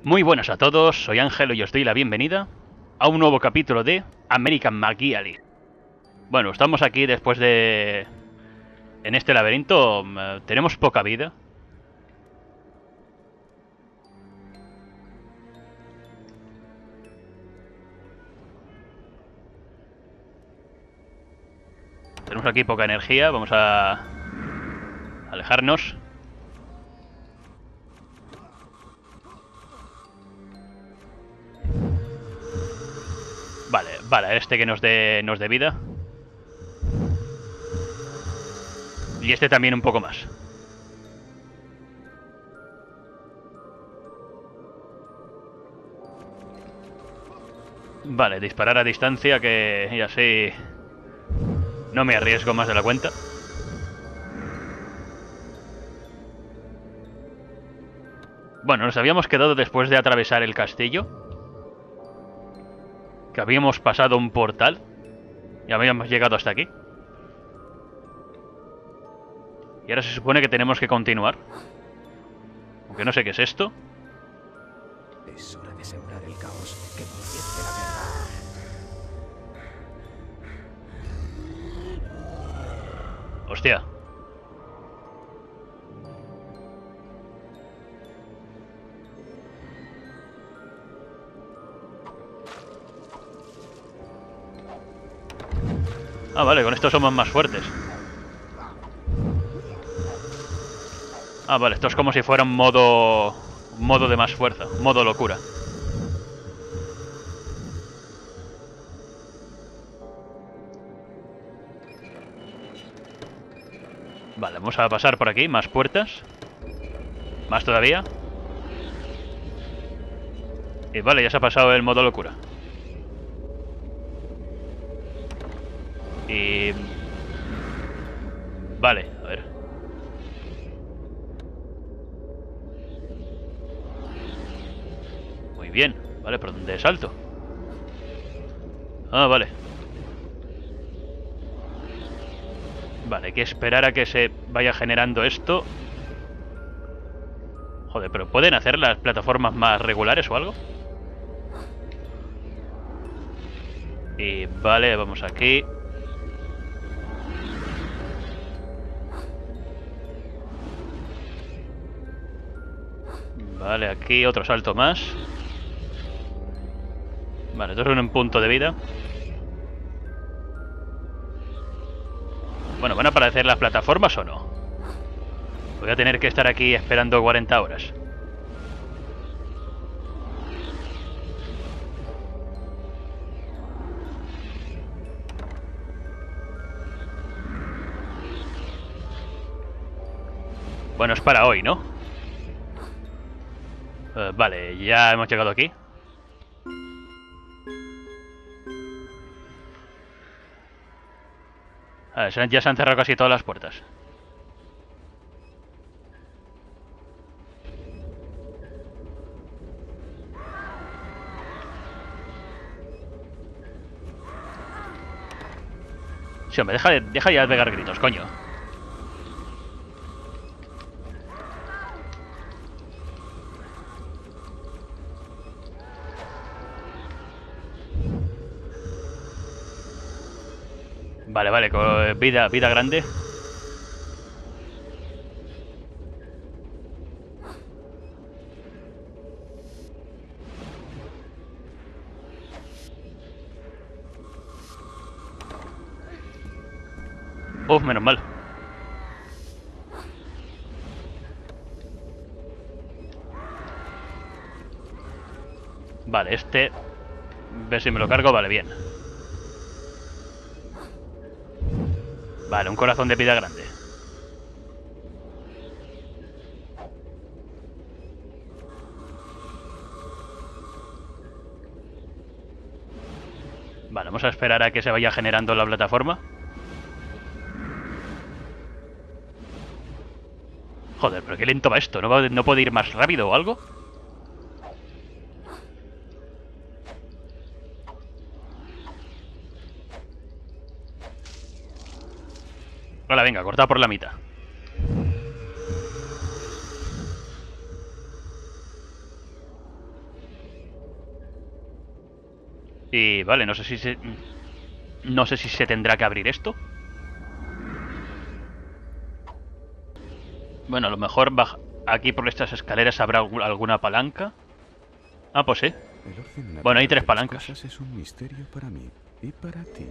Muy buenas a todos, soy Ángelo y os doy la bienvenida a un nuevo capítulo de American McGee. Bueno, estamos aquí después de... En este laberinto tenemos poca vida. Tenemos aquí poca energía, vamos a alejarnos. Vale, este que nos dé vida. Y este también un poco más. Vale, disparar a distancia, que ya así no me arriesgo más de la cuenta. Bueno, nos habíamos quedado después de atravesar el castillo, que habíamos pasado un portal y habíamos llegado hasta aquí. Y ahora se supone que tenemos que continuar. Aunque no sé qué es esto. Es hora de sembrar el caos que comience la guerra. Hostia. Ah, vale, con esto somos más fuertes. Ah, vale, esto es como si fuera un modo de más fuerza, modo locura. Vale, vamos a pasar por aquí, más puertas. Más todavía. Y vale, ya se ha pasado el modo locura. Y... Vale, a ver. Muy bien. Vale, ¿por dónde salto? Ah, vale. Vale, hay que esperar a que se vaya generando esto. Joder, pero ¿pueden hacer las plataformas más regulares o algo? Y vale, vamos aquí. Vale, aquí otro salto más. Vale, esto es un punto de vida. Bueno, ¿van a aparecer las plataformas o no? Voy a tener que estar aquí esperando 40 horas. Bueno, es para hoy, ¿no? Vale, ya hemos llegado aquí. Ya se han cerrado casi todas las puertas. Sí, hombre, deja ya de pegar gritos, coño. Vale, con vida grande. Uf, menos mal. Vale, este... Ver si me lo cargo, vale, bien. Vale, un corazón de vida grande. Vale, vamos a esperar a que se vaya generando la plataforma. Joder, pero qué lento va esto. ¿No puede ir más rápido o algo? Vale, venga, corta por la mitad. Y vale, no sé si se... No sé si se tendrá que abrir esto. Bueno, a lo mejor aquí por estas escaleras habrá alguna palanca. Ah, pues sí. El orden Bueno, hay natural 3 de las palancas. cosas es un misterio para mí y para ti.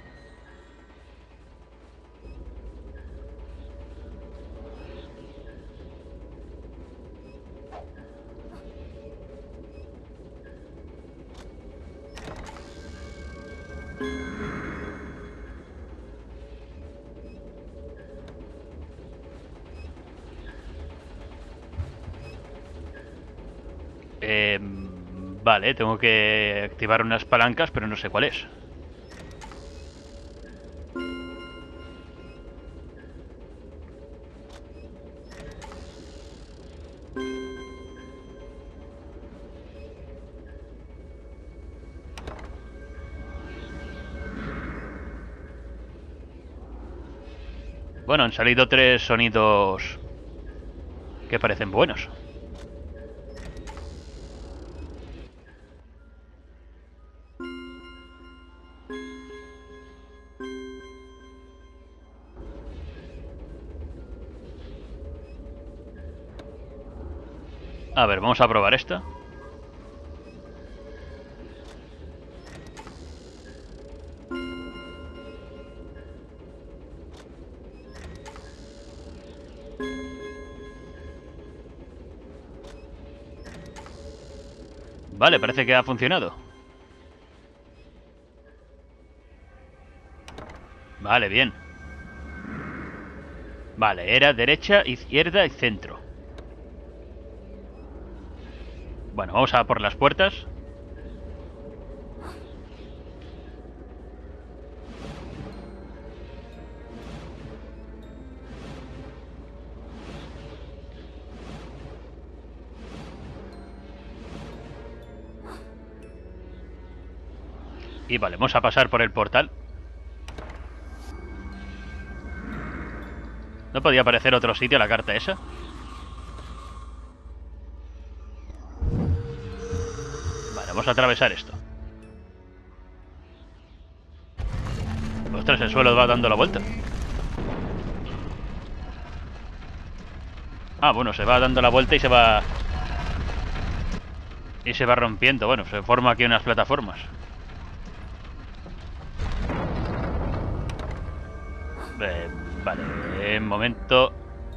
Vale, tengo que activar unas palancas, pero no sé cuál es. Bueno, han salido 3 sonidos que parecen buenos. A ver, vamos a probar esta. Vale, parece que ha funcionado. Vale, bien. Vale, era derecha, izquierda y centro. Bueno, vamos a por las puertas. Y vale, vamos a pasar por el portal. ¿No podía aparecer otro sitio la carta esa? Vale, vamos a atravesar esto. Ostras, el suelo va dando la vuelta. Ah, bueno, se va dando la vuelta y se va... Y se va rompiendo. Bueno, se forma aquí unas plataformas. Vale, un momento.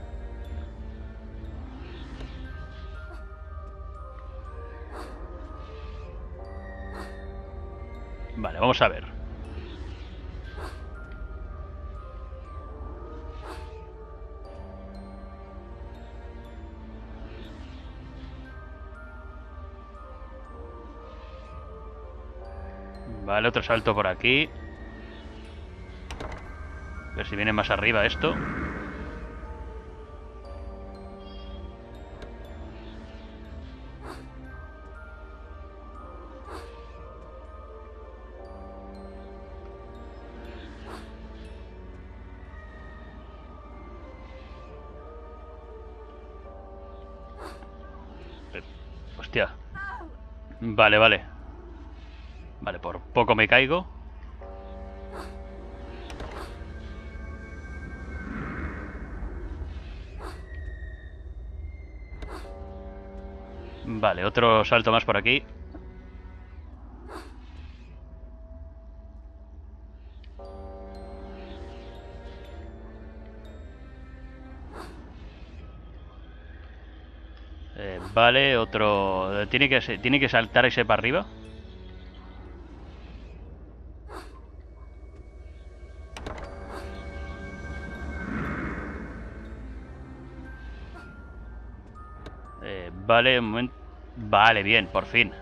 Vale, vamos a ver. Vale, otro salto por aquí. A ver si viene más arriba esto. Hostia. Vale, vale. Vale, por poco me caigo. Vale, otro salto más por aquí. Vale, otro... Tiene que saltar ese para arriba. Vale, un momento. Vale, bien, por fin.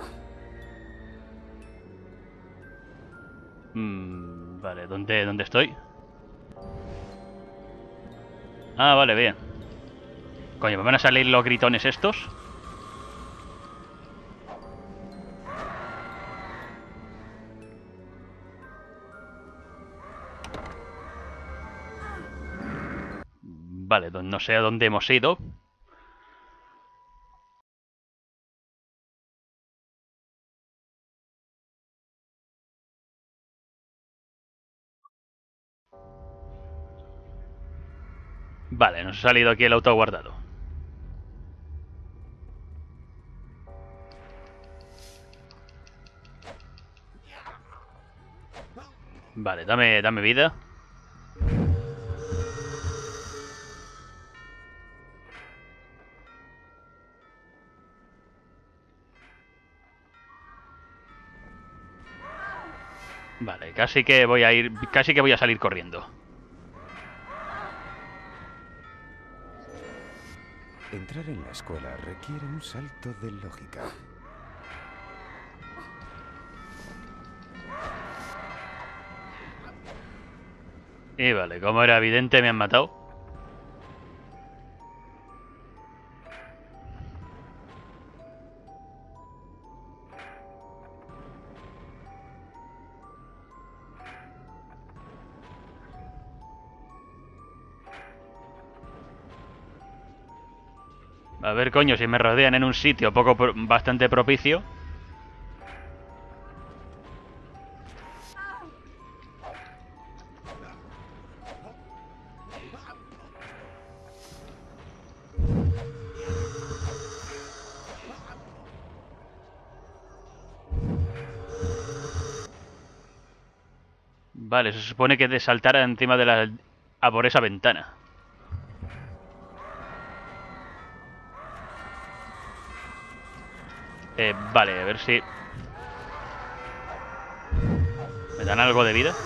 Vale, ¿dónde estoy? Ah, vale, bien. Coño, ¿me van a salir los gritones estos? Vale, no sé a dónde hemos ido. Vale, nos ha salido aquí el auto guardado. Vale, dame vida. Vale, casi que voy a salir corriendo. Entrar en la escuela requiere un salto de lógica. Y vale, como era evidente, me han matado. A ver, coño, si me rodean en un sitio bastante propicio. Vale, se supone que de saltar encima de a por esa ventana. Vale, a ver si... ¿Me dan algo de vida?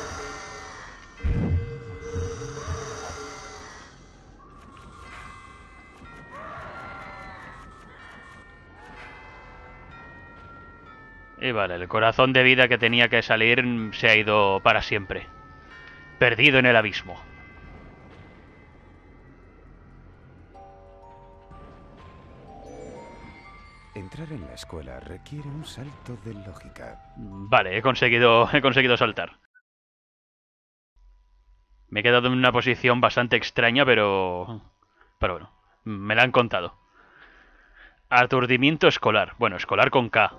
Y vale, el corazón de vida que tenía que salir se ha ido para siempre. Perdido en el abismo. Entrar en la escuela requiere un salto de lógica. Vale, he conseguido saltar. Me he quedado en una posición bastante extraña, pero bueno, me la han contado. Aturdimiento escolar. Bueno, escolar con K.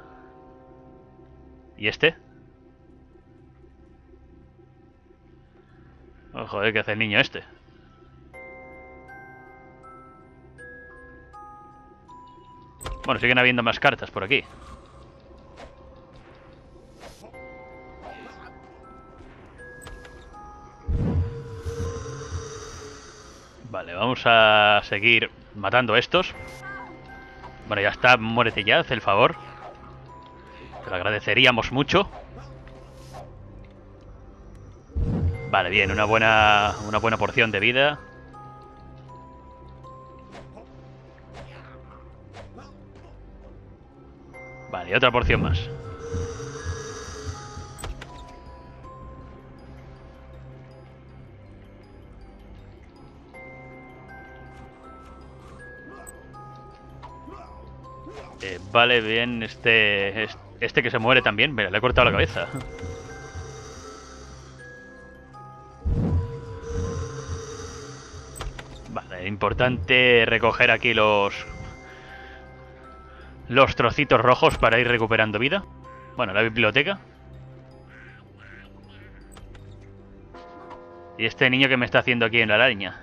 ¿Y este? Oh, joder, ¿qué hace el niño este? Bueno, siguen habiendo más cartas por aquí. Vale, vamos a seguir matando a estos. Bueno, ya está, muérete ya, haz el favor. Te lo agradeceríamos mucho. Vale, bien, una buena porción de vida. Vale, y otra porción más. Vale, bien, este que se muere también. Mira, le he cortado la cabeza. Vale, importante recoger aquí los trocitos rojos para ir recuperando vida. Bueno, la biblioteca. Y este niño que me está haciendo aquí en la araña.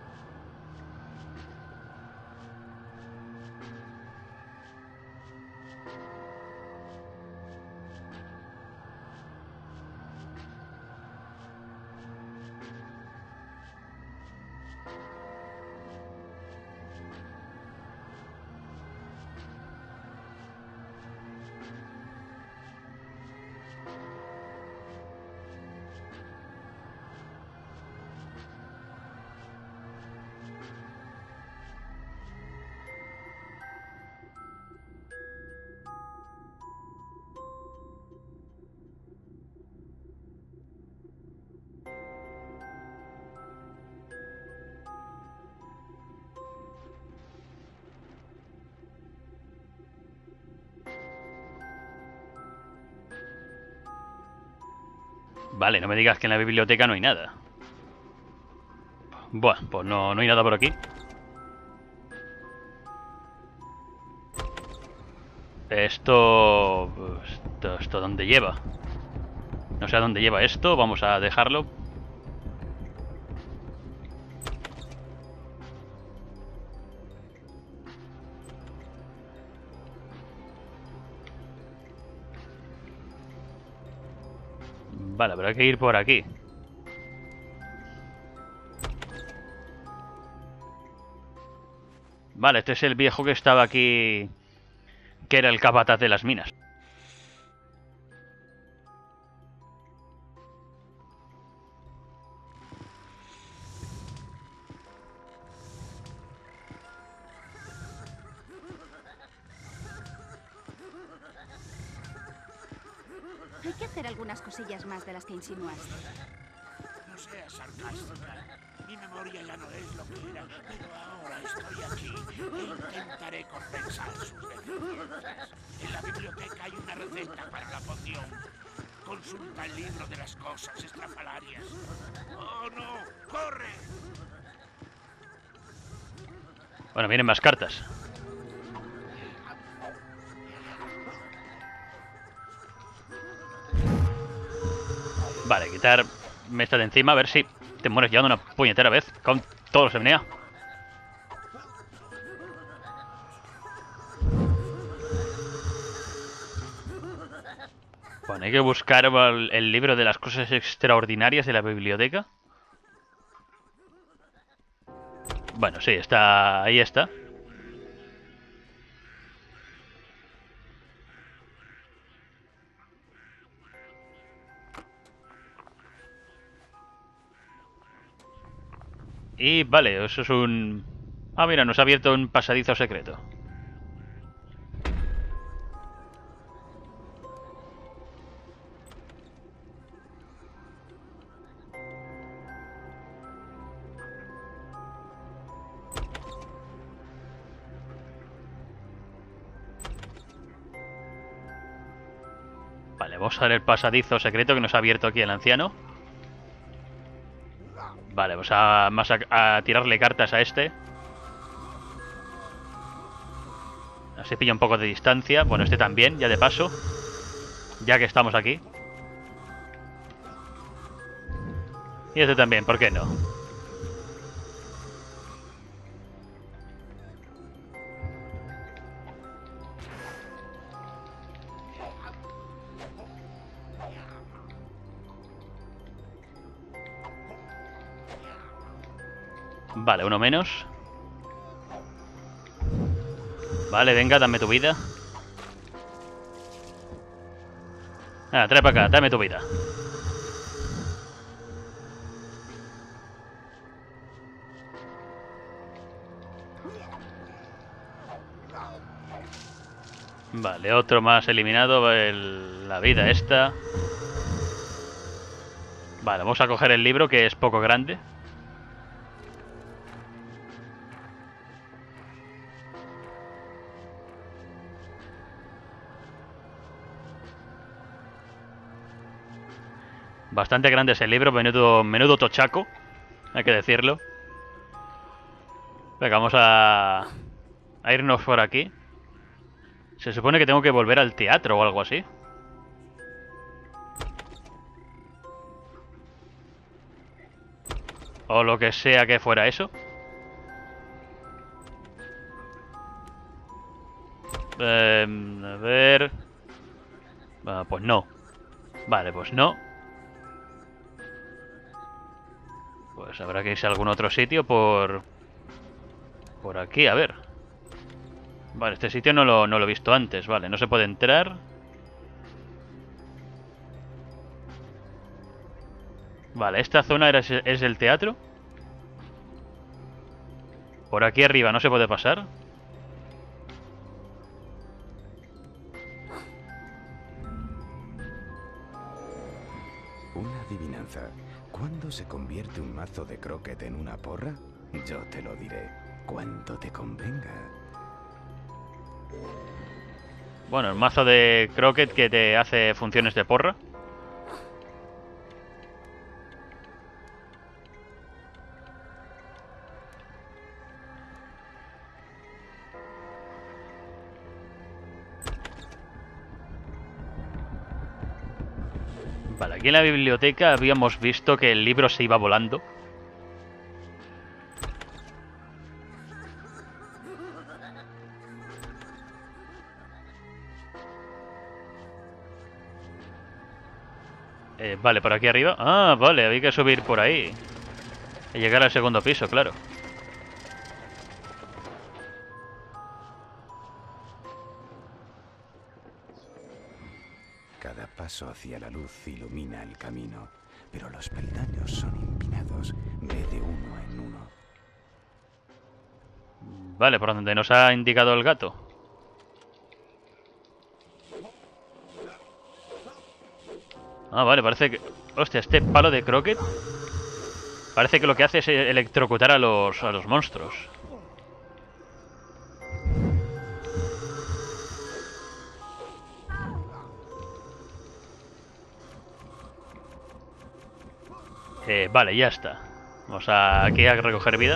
Vale, no me digas que en la biblioteca no hay nada. Buah, pues no hay nada por aquí. Esto ¿dónde lleva? No sé a dónde lleva esto, vamos a dejarlo. Vale, pero hay que ir por aquí. Vale, este es el viejo que estaba aquí, que era el capataz de las minas. Hay que hacer algunas cosillas más de las que insinuaste. No seas sarcástica. Mi memoria ya no es lo que era, pero ahora estoy aquí e intentaré compensar sus deficiencias. En la biblioteca hay una receta para la poción. Consulta el libro de las cosas estrafalarias. ¡Oh, no! ¡Corre! Bueno, vienen más cartas. Vale, quitarme esta de encima, a ver si te mueres ya de una puñetera vez con todos los MNA. Bueno, hay que buscar el libro de las cosas extraordinarias de la biblioteca. Bueno, sí, está... ahí está. Y vale, eso es un... Ah, mira, nos ha abierto un pasadizo secreto. Vale, vamos a ver el pasadizo secreto que nos ha abierto aquí el anciano. Vale, vamos a tirarle cartas a este. Así pilla un poco de distancia. Bueno, este también, ya de paso. Ya que estamos aquí. Y este también, ¿por qué no? Vale, uno menos. Vale, venga, dame tu vida. Ah, trae para acá, dame tu vida. Vale, otro más eliminado. La vida esta. Vale, vamos a coger el libro, que es poco grande. Bastante grande ese libro, menudo tochaco, hay que decirlo. Venga, vamos a irnos por aquí. Se supone que tengo que volver al teatro o algo así. O lo que sea que fuera eso. A ver... pues no. Vale, pues no. Pues habrá que irse a algún otro sitio por aquí, a ver. Vale, este sitio no lo he visto antes. Vale, no se puede entrar. Vale, esta zona es el teatro. Por aquí arriba no se puede pasar. Una adivinanza. ¿Cuándo se convierte un mazo de croquet en una porra? Yo te lo diré. Cuando te convenga. Bueno, el mazo de croquet que te hace funciones de porra. Vale, aquí en la biblioteca habíamos visto que el libro se iba volando. Vale, por aquí arriba. Ah, vale, había que subir por ahí. Y llegar al segundo piso, claro. Cada paso hacia la luz ilumina el camino, pero los peldaños son empinados. Ve de uno en uno. Vale, por donde nos ha indicado el gato. Ah, vale, parece que... Hostia, este palo de croquet parece que lo que hace es electrocutar a los monstruos. Vale, ya está. Vamos aquí a recoger vida.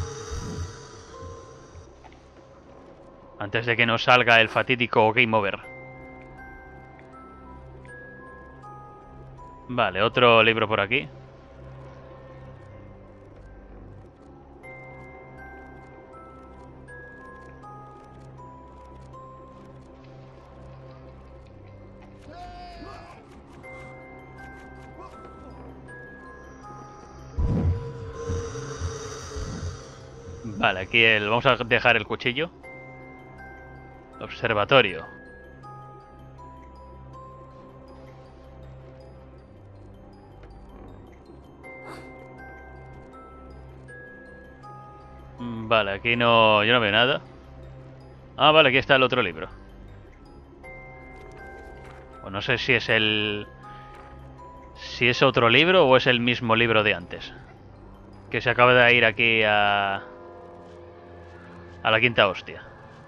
Antes de que nos salga el fatídico Game Over. Vale, otro libro por aquí. Vale, aquí vamos a dejar el cuchillo. Observatorio. Vale, aquí no... Yo no veo nada. Ah, vale, aquí está el otro libro. Pues no sé si es el... Si es otro libro o es el mismo libro de antes. Que se acaba de ir aquí a la quinta hostia.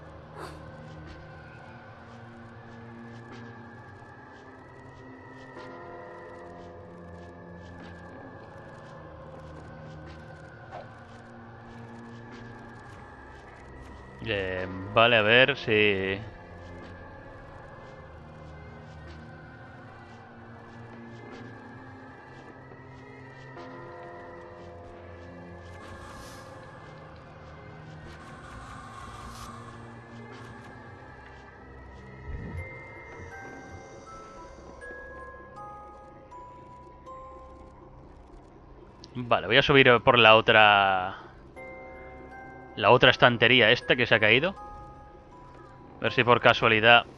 Vale, a ver si... Vale, voy a subir por la otra... La otra estantería esta que se ha caído. A ver si por casualidad...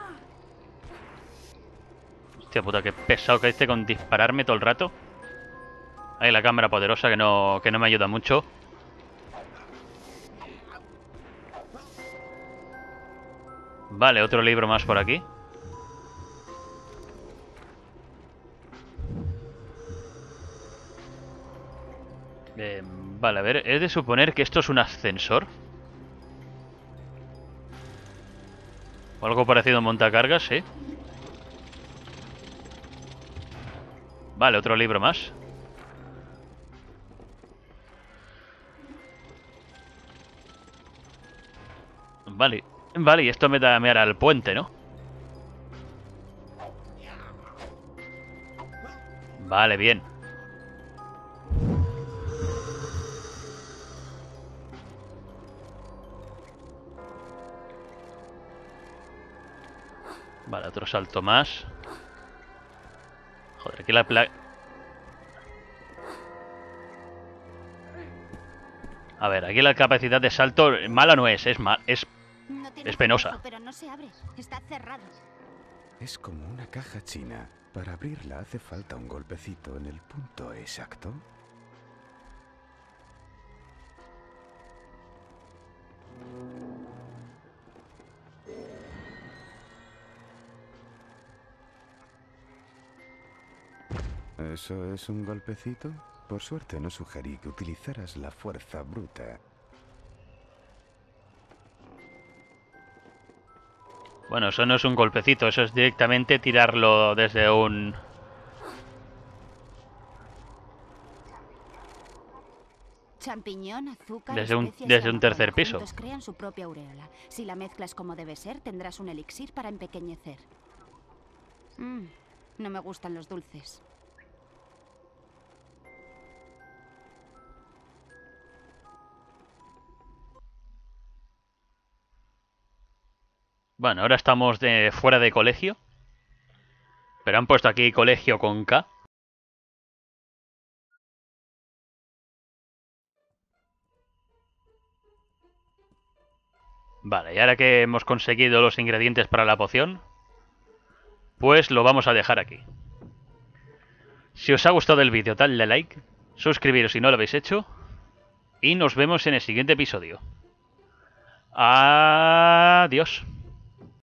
Hostia puta, qué pesado que este con dispararme todo el rato. Ahí la cámara poderosa que no me ayuda mucho. Vale, otro libro más por aquí. Vale, a ver, he de suponer que esto es un ascensor. O algo parecido a un montacargas, sí. Vale, otro libro más. Vale, vale, y esto me hará el puente, ¿no? Vale, bien. Vale, otro salto más. Joder, aquí la placa... A ver, aquí la capacidad de salto mala no es No tiene es penosa. acceso, pero no se abre. Está cerrado. Es como una caja china. Para abrirla hace falta un golpecito en el punto exacto. ¿Eso es un golpecito? Por suerte no sugerí que utilizaras la fuerza bruta. Bueno, eso no es un golpecito, eso es directamente tirarlo desde un... Champiñón, azúcar, Desde un especias y tercer amapola piso. juntos crean su propia aureola. Si la mezclas como debe ser, tendrás un elixir para empequeñecer. No me gustan los dulces. Bueno, ahora estamos fuera de colegio. Pero han puesto aquí colegio con K. Vale, y ahora que hemos conseguido los ingredientes para la poción, pues lo vamos a dejar aquí. Si os ha gustado el vídeo, dadle like, suscribiros si no lo habéis hecho, y nos vemos en el siguiente episodio. Adiós.